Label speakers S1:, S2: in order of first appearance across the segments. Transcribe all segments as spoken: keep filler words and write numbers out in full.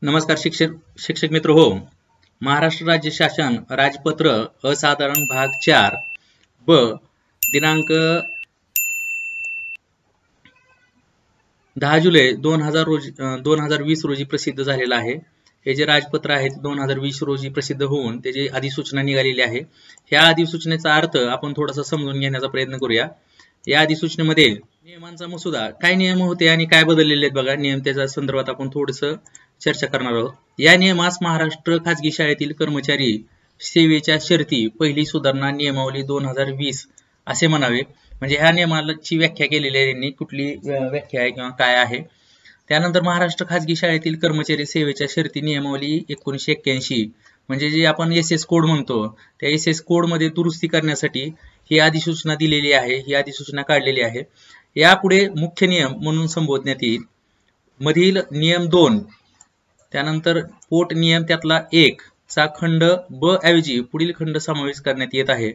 S1: नमस्कार शिक्षक शिक्षक मित्र हो. महाराष्ट्र राज्य शासन राजपत्र असाधारण भाग चार ब दिनांक दहा जुलै दोन हजार रोजी दोन हजार वीस रोजी प्रसिद्ध झालेला आहे. हे जे राजपत्र आहे दोन हजार वीस रोजी प्रसिद्ध होऊन त्याची अधिसूचना निघालेली आहे. ह्या अधिसूचनेचा अर्थ आपण थोडासा समजून घेण्याचा प्रयत्न करूया. या अधिसूचनेमध्ये नियमांचा मसुदा काय नियम होते आणि काय बदललेले आहेत बघा. नियम त्याच्या संदर्भात आपण थोडंसं चर्चा करणार आहोत. या नियमास महाराष्ट्र खाजगी शाळेतील कर्मचारी सेवेच्या शर्ती पहिली सुधारणा नियमावली दोन हजार वीस असे म्हणावे. म्हणजे ह्या नियमाची व्याख्या केलेली आहे त्यांनी, कुठली व्याख्या आहे किंवा काय आहे. त्यानंतर महाराष्ट्र खाजगी शाळेतील कर्मचारी सेवेच्या शर्ती नियमावली एकोणीसशे एक्क्याऐंशी म्हणजे जे आपण एस एस कोड म्हणतो त्या एस एस कोड मध्ये दुरुस्ती करण्यासाठी ही अधिसूचना दिलेली आहे, ही अधिसूचना काढलेली आहे. यापुढे मुख्य नियम म्हणून संबोधण्यात येईल. मधील नियम दोन त्यानंतर पोट नियम त्यातला एक चा खंड ब ऐवजी पुढील खंड समावेश करण्यात येत आहे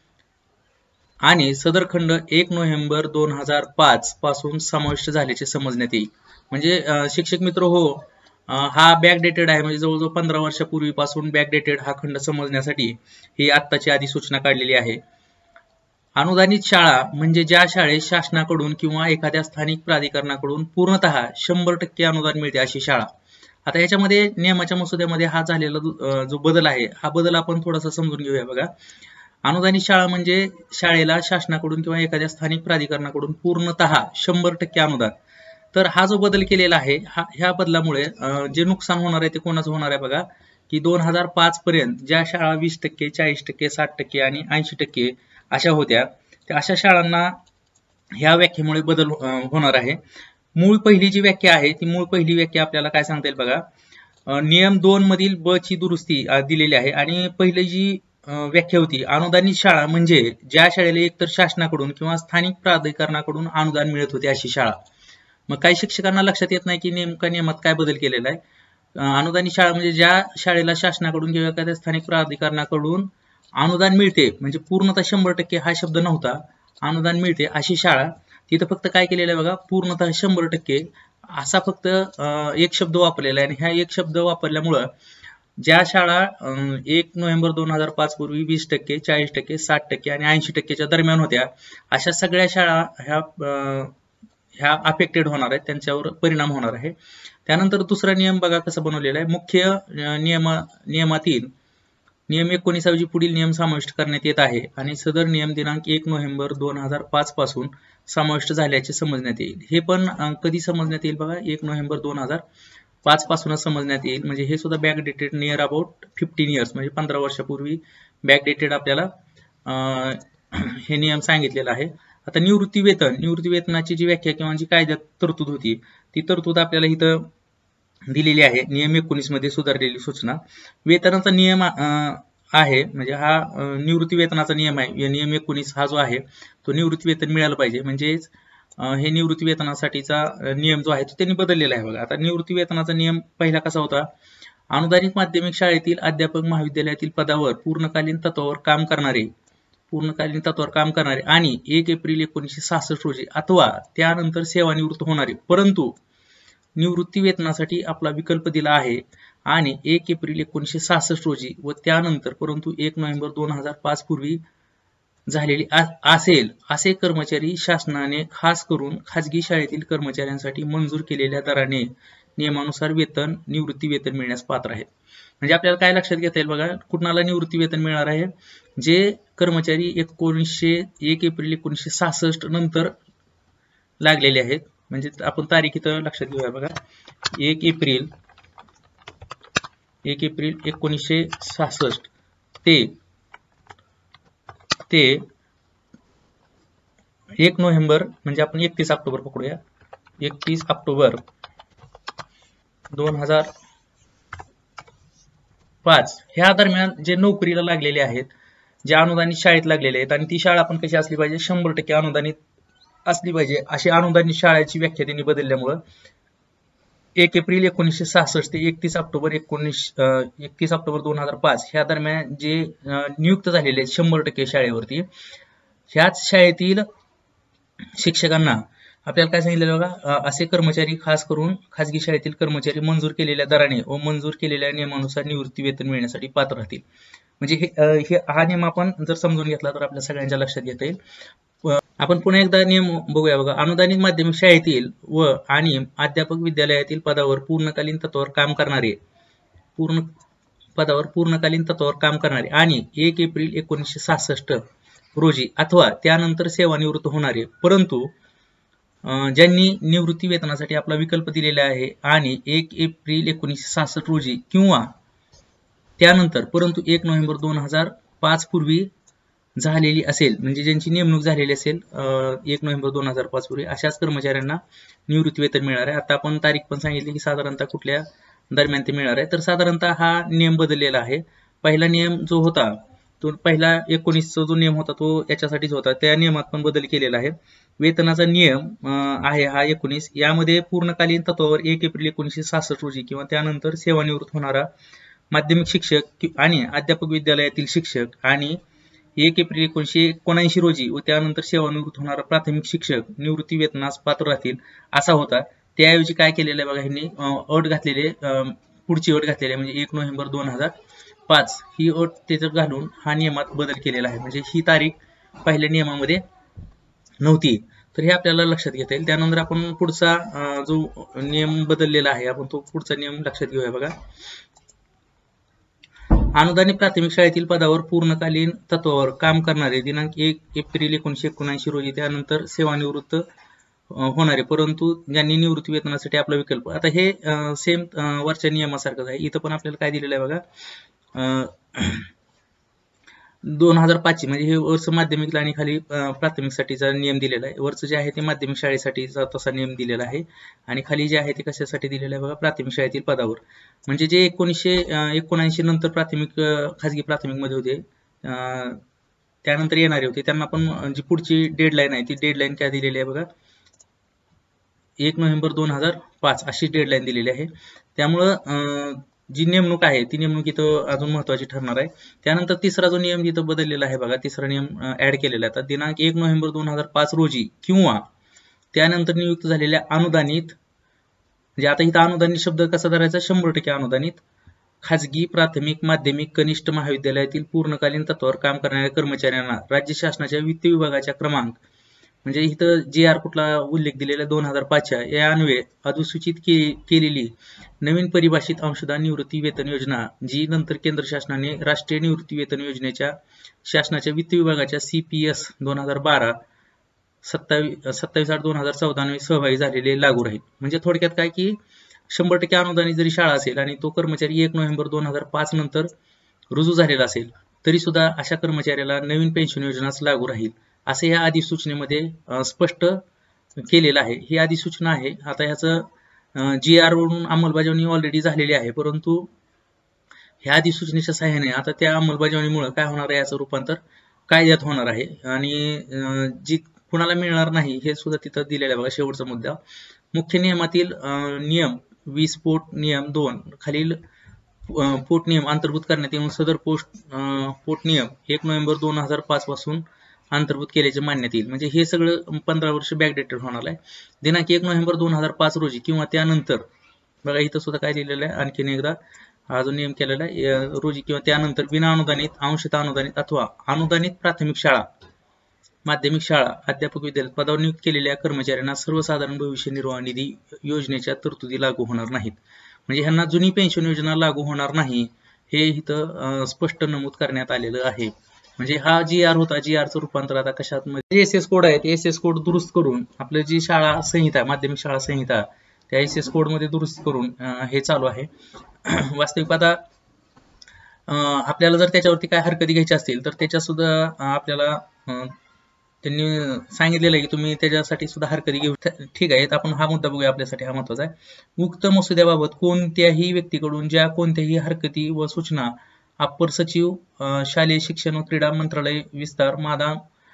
S1: आणि सदर खंड एक नोव्हेंबर दोन हजार पाच पासून समाविष्ट झाल्याचे समजण्यात येईल. म्हणजे शिक्षक मित्र हो, हा बॅकडेटेड आहे, म्हणजे जवळजवळ पंधरा वर्षापूर्वीपासून बॅकडेटेड हा खंड समजण्यासाठी ही आत्ताची अधिसूचना काढलेली आहे. अनुदानित शाळा म्हणजे ज्या शाळेत शासनाकडून किंवा एखाद्या स्थानिक प्राधिकरणाकडून पूर्णतः शंभर टक्के अनुदान मिळते अशी शाळा. आता याच्यामध्ये नियमाच्या मसुद्यामध्ये हा झालेला जो बदल आहे हा बदल आपण थोडासा समजून घेऊया बघा. अनुदानित शाळा म्हणजे शाळेला शासनाकडून किंवा एखाद्या स्थानिक प्राधिकरणाकडून पूर्णतः शंभर टक्के अनुदान. तर हा जो बदल केलेला आहे हा ह्या बदलामुळे जे नुकसान होणार आहे ते कोणाचं होणार आहे बघा, की दोन हजार पाच पर्यंत ज्या शाळा वीस टक्के चाळीस टक्के साठ टक्के आणि ऐंशी टक्के अशा होत्या त्या अशा शाळांना ह्या व्याख्येमुळे बदल होणार आहे. मूळ पहिली जी व्याख्या आहे ती मूळ पहिली व्याख्या आपल्याला काय सांगता येईल बघा. नियम दोन मधील ब ची दुरुस्ती दिलेली आहे आणि पहिली जी व्याख्या होती अनुदानित शाळा म्हणजे ज्या शाळेला एकतर शासनाकडून किंवा स्थानिक प्राधिकरणाकडून अनुदान मिळत होते अशी शाळा. मग काही शिक्षकांना लक्षात येत नाही की नेमका नियमात काय बदल केलेला आहे. अनुदानित शाळा म्हणजे ज्या शाळेला शासनाकडून किंवा एखाद्या स्थानिक प्राधिकरणाकडून अनुदान मिळते, म्हणजे पूर्णतः शंभर टक्के हा शब्द नव्हता, अनुदान मिळते अशी शाळा. तिथं फक्त काय केलेलं आहे बघा, पूर्णतः शंभर टक्के असा फक्त एक शब्द वापरलेला आहे. आणि ह्या एक शब्द वापरल्यामुळं ज्या शाळा एक नोव्हेंबर दोन हजार पाच पूर्वी वीस टक्के चाळीस टक्के साठ टक्के आणि ऐंशी टक्केच्या दरम्यान होत्या अशा सगळ्या शाळा ह्या ह्या अफेक्टेड होणार आहेत, त्यांच्यावर परिणाम होणार आहे. त्यानंतर दुसरा नियम बघा कसा बनवलेला आहे. मुख्य नियम नियमातील नियम एकोणीस ऐवजी पुढील नियम समाविष्ट करण्यात येत आहे आणि सदर नियम दिनांक एक नोव्हेंबर दोन हजार पाच पासून समाविष्ट झाल्याचे समजण्यात येईल. हे पण कधी समजण्यात येईल बघा, एक नोव्हेंबर दोन हजार पाच पासूनच समजण्यात येईल. म्हणजे हे सुद्धा backdated near about fifteen years म्हणजे पंधरा वर्षापूर्वी बॅकडेटेड आपल्याला हे नियम सांगितलेला आहे. आता निवृत्ती वेतन निवृत्ती वेतनाची जी व्याख्या किंवा जी कायद्यात तरतूद होती ती तरतूद आपल्याला इथं दिलेली आहे. नियम एकोणीस मध्ये सुधारलेली सूचना वेतनाचा नियम आहे, म्हणजे हा निवृत्ती वेतनाचा नियम आहे. नियम एकोणीस हा जो आहे तो निवृत्ती वेतन मिळालं पाहिजे, म्हणजेच हे निवृत्ती वेतनासाठीचा नियम जो आहे तो त्यांनी बदललेला आहे बघा. आता निवृत्ती वेतनाचा नियम पहिला कसा होता, अनुदानित माध्यमिक शाळेतील अध्यापक महाविद्यालयातील पदावर पूर्णकालीन तत्वावर काम करणारे पूर्णकालीन तत्वावर काम करणारे आणि एक एप्रिल एकोणीसशे सहासष्ट रोजी अथवा त्यानंतर सेवानिवृत्त होणारे, परंतु निवृत्ती वेतनासाठी आपला विकल्प दिला आहे आणि एक एप्रिल एकोणीसशे सहासष्ट रोजी व त्यानंतर परंतु एक नोव्हेंबर दोन हजार पाच पूर्वी झालेली असेल असे कर्मचारी शासनाने खास करून खाजगी शाळेतील कर्मचाऱ्यांसाठी मंजूर केलेल्या दराने नियमानुसार वेतन निवृत्ती वेतन मिळण्यास पात्र आहेत. म्हणजे आपल्याला काय लक्षात घेता येईल बघा, कुणाला निवृत्ती वेतन मिळणार आहे, जे कर्मचारी एकोणीसशे एक एप्रिल एकोणीसशे सहासष्ट नंतर लागलेले आहेत. म्हणजे आपण तारीख इथं लक्षात घेऊया बघा, एक एप्रिल एक एप्रिल एकोणीसशे सहासष्ट ते ते एक नोव्हेंबर म्हणजे आपण एकतीस ऑक्टोबर पकडूया, एकतीस ऑक्टोबर दोन हजार पाच ह्या दरम्यान जे नोकरीला लागलेले आहेत, जे अनुदानित शाळेत लागलेले आहेत आणि ती शाळा पण कशी असली पाहिजे, शंभर टक्के अनुदानित असली पाहिजे अशी अनुदानित शाळेची व्याख्या त्यांनी बदलल्यामुळं एक एप्रिल एकोणीसशे सहासष्ट ते एकतीस ऑक्टोबर एकोणीस एकतीस ऑक्टोबर दोन हजार पाच ह्या दरम्यान जे नियुक्त झालेले आहेत शंभर टक्के शाळेवरती, ह्याच शाळेतील शिक्षकांना आपल्याला काय सांगितलं बघा, असे कर्मचारी खास करून खाजगी शाळेतील कर्मचारी मंजूर केलेल्या दराने व मंजूर केलेल्या नियमानुसार निवृत्ती वेतन मिळण्यासाठी पात्र राहतील. म्हणजे हे हा नियम आपण जर समजून घेतला तर आपल्या सगळ्यांच्या लक्षात घेता येईल. आपण पुन्हा एकदा नियम बघूया बघा. अनुदानित माध्यमिक शाळेतील व आणि अध्यापक विद्यालयातील पदावर पूर्णकालीन तत्वावर काम करणारे पूर्ण पदावर पूर्णकालीन तत्वावर काम करणारे आणि एक एप्रिल एकोणीसशे सहासष्ट रोजी अथवा त्यानंतर सेवानिवृत्त होणारे, परंतु ज्यांनी निवृत्ती वेतनासाठी आपला विकल्प दिलेला आहे आणि एक एप्रिल एकोणीसशे सहासष्ट रोजी किंवा त्यानंतर परंतु एक नोव्हेंबर दोन हजार पाच पूर्वी झालेली असेल, म्हणजे ज्यांची नेमणूक झालेली असेल एक नोव्हेंबर दोन हजार पाच पूर्वी, अशाच कर्मचाऱ्यांना निवृत्ती वेतन मिळणार आहे. आता आपण तारीख पण सांगितली की साधारणतः कुठल्या दरम्यान ते मिळणार आहे. तर साधारणतः हा नियम बदललेला आहे. पहिला नियम जो होता तो पहिला एकोणीसचा जो नियम होता तो याच्यासाठीच होता, त्या नियमात पण बदल केलेला आहे. वेतनाचा नियम आहे हा एकोणीस, यामध्ये पूर्णकालीन तत्वावर एक एप्रिल एकोणीसशे सहासष्ट रोजी किंवा त्यानंतर सेवानिवृत्त होणारा माध्यमिक शिक्षक आणि अध्यापक विद्यालयातील शिक्षक आणि एक एप्रिल एकोणीसशे एकोणऐंशी रोजी व त्यानंतर सेवानिवृत्त होणारा प्राथमिक शिक्षक निवृत्ती वेतनास पात्र राहतील असा होता. त्याऐवजी काय केलेलं आहे बघा, ह्यांनी अट घातलेले, पुढची अट घातलेली आहे, म्हणजे एक नोव्हेंबर दोन हजार पाच ही अट त्याच्यात घालून हा नियमात बदल केलेला आहे. म्हणजे ही तारीख पहिल्या नियमामध्ये नव्हती. तर हे आपल्याला लक्षात घेता येईल. त्यानंतर आपण पुढचा जो नियम बदललेला आहे आपण तो पुढचा नियम लक्षात घेऊया बघा. अनुदानित प्राथमिक शाळेतील पदावर पूर्णकालीन तत्वावर काम करणारे दिनांक एक एप्रिल एकोणीसशे एकोणऐंशी रोजी त्यानंतर सेवानिवृत्त होणारे, परंतु ज्यांनी निवृत्ती वेतनासाठी आपला विकल्प, आता हे सेम वरच्या नियमासारखंच आहे. इथं पण आपल्याला काय दिलेलं आहे बघा, दोन हजार पाच ची म्हणजे हे वरचं माध्यमिकला आणि खाली प्राथमिकसाठीचा नियम दिलेला आहे. वरचं जे आहे ते माध्यमिक शाळेसाठीचा तसा नियम दिलेला आहे आणि खाली जे आहे ते कशासाठी दिलेलं आहे बघा, प्राथमिक शाळेतील पदावर. म्हणजे जे एकोणीसशे एकोणऐंशी नंतर प्राथमिक खाजगी प्राथमिक मध्ये होते त्यानंतर येणारे होते त्यांना पण जी पुढची डेडलाईन आहे ती डेडलाईन काय दिलेली आहे बघा, एक नोव्हेंबर दोन हजार पाच अशी डेडलाईन दिलेली आहे. त्यामुळं जी नेमणूक आहे ती नेमणूक इथं अजून महत्वाची ठरणार आहे. त्यानंतर तिसरा जो नियम इथं बदललेला आहे बघा, तिसरा नियम ऍड केलेला आहे. दिनांक एक नोव्हेंबर दोन हजार पाच रोजी किंवा त्यानंतर नियुक्त झालेल्या अनुदानित, म्हणजे आता इथं अनुदानित शब्द कसा धरायचा, शंभर टक्के अनुदानित खाजगी प्राथमिक माध्यमिक कनिष्ठ महाविद्यालयातील पूर्णकालीन तत्वावर काम करणाऱ्या कर्मचाऱ्यांना राज्य शासनाच्या वित्त विभागाच्या क्रमांक, म्हणजे इथं जी आर कुठला उल्लेख दिलेला दोन हजार पाचच्या या अन्वये अधिसूचित के, केलेली नवीन परिभाषित अंशदान निवृत्ती वेतन योजना, जी नंतर केंद्र शासनाने राष्ट्रीय निवृत्ती वेतन योजनेच्या शासनाच्या वित्त विभागाच्या सी पी एस दोन हजार बारा सत्तावीस सत्तावीस आठ दोन हजार चौदा सहभागी झालेले लागू राहील. म्हणजे थोडक्यात काय की शंभर टक्के अनुदानित जरी शाळा असेल आणि तो कर्मचारी एक नोव्हेंबर दोन हजार पाच नंतर रुजू झालेला असेल तरी सुद्धा अशा कर्मचाऱ्याला नवीन पेन्शन योजनाच लागू राहील असे या अधिसूचनेमध्ये स्पष्ट केलेलं आहे. ही अधिसूचना आहे. आता ह्याचं जी आर वरून अंमलबजावणी ऑलरेडी झालेली आहे, परंतु ह्या अधिसूचनेच्या सहाय्याने आता त्या अंमलबजावणीमुळे काय होणार आहे, याचं रूपांतर कायद्यात होणार आहे आणि जी कुणाला मिळणार नाही हे सुद्धा तिथं दिलेलं आहे बघा. शेवटचा मुद्दा, मुख्य नियमातील नियम वीस पोट नियम दोन खालील पोट नियम अंतर्भूत करण्यात येऊन सदर पोस्ट पोट नियम एक नोव्हेंबर दोन हजार पाच पासून अंतर्भूत केल्याचे मानण्यात येईल. म्हणजे हे सगळं पंधरा वर्ष बॅकडेटेड होणार आहे. दिनांक एक नोव्हेंबर दोन हजार पाच रोजी किंवा त्यानंतर, बघा इथं सुद्धा काय दिलेलं आहे, आणखीन एकदा हा जो नियम केलेला आहे, रोजी किंवा त्यानंतर विना अनुदानित अंशतः अनुदानित अथवा अनुदानित प्राथमिक शाळा माध्यमिक शाळा अध्यापक विद्यालय पदावर नियुक्त केलेल्या कर्मचाऱ्यांना सर्वसाधारण भविष्य निर्वाह निधी योजनेच्या तरतुदी लागू होणार नाहीत. म्हणजे ह्यांना जुनी पेन्शन योजना लागू होणार नाही हे इथं स्पष्ट नमूद करण्यात आलेलं आहे. म्हणजे हा जी आर होता, जी आरचं रूपांतर आता कशात, एस एस कोड आहे, एस एस कोड दुरुस्त करून आपलं जी शाळा संहिता माध्यमिक शाळा संहिता त्या एस एस कोड मध्ये दुरुस्त करून हे चालू आहे. वास्तविक आता आपल्याला जर त्याच्यावरती काय हरकती घ्यायची असतील तर त्याच्या सुद्धा आपल्याला त्यांनी सांगितलेलं आहे की तुम्ही त्याच्यासाठी सुद्धा हरकती घेऊ. ठीक आहे, आपण हा मुद्दा बघूया, आपल्यासाठी हा महत्वाचा आहे. उक्त मसुद्याबाबत कोणत्याही व्यक्तीकडून ज्या कोणत्याही हरकती व सूचना अप्पर सचिव शालेय शिक्षण व क्रीडा मंत्रालय विस्तार मादा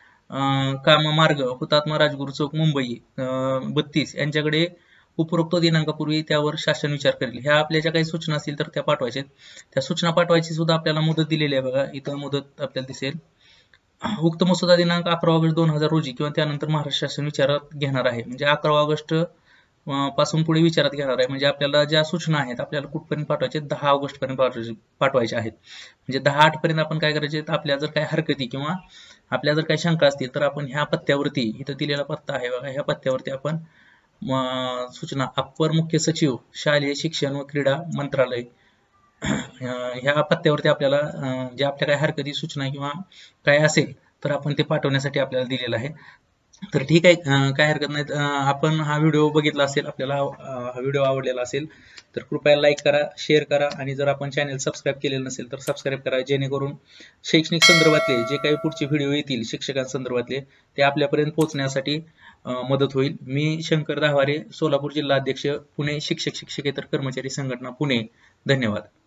S1: काम मार्ग हुतात्मा राजगुरू चौक मुंबई बत्तीस यांच्याकडे उपरोक्त दिनांकापूर्वी त्यावर शासन विचार करेल. ह्या आपल्या ज्या काही सूचना असतील तर त्या पाठवायच्या. त्या सूचना पाठवायची सुद्धा आपल्याला मुदत दिलेली आहे बघा, इथं मुदत आपल्याला दिसेल उक्त मसुदा दिनांक अकरा ऑगस्ट दोन हजार रोजी किंवा त्यानंतर महाराष्ट्र शासन विचारात घेणार आहे. म्हणजे अकरा ऑगस्ट पासून पुढे विचारात घेणार आहे. म्हणजे आपल्याला ज्या सूचना आहेत आपल्याला कुठपर्यंत पाठवायचे, दहा ऑगस्ट पर्यंत पाठवायचे आहेत. म्हणजे दहा आठ पर्यंत आपण काय करायचे, आपल्या जर काही हरकती किंवा आपल्या जर काही शंका असतील तर आपण ह्या पत्त्यावरती, इथं दिलेला पत्ता आहे बघा, ह्या पत्त्यावरती आपण सूचना अप्पर मुख्य सचिव शालेय शिक्षण व क्रीडा मंत्रालय ह्या पत्त्यावरती आपल्याला जे आपल्या काही हरकती सूचना किंवा काय असेल तर आपण ते पाठवण्यासाठी आपल्याला दिलेलं आहे. तर ठीक आहे, काय हरकत नाही. आपण हा व्हिडिओ बघितला असेल, आपल्याला हा व्हिडिओ आवडलेला असेल तर कृपया लाईक करा, शेअर करा आणि जर आपण चॅनल सबस्क्राईब केलेलं नसेल तर सबस्क्राईब करा, जेणेकरून शैक्षणिक संदर्भातले जे काही पुढचे व्हिडिओ येतील शिक्षकांसंदर्भातले ते आपल्यापर्यंत पोहोचण्यासाठी मदत होईल. मी शंकर दाहवारे, सोलापूर जिल्हा अध्यक्ष, पुणे शिक्षक शिक्षकेतर कर्मचारी संघटना पुणे. धन्यवाद.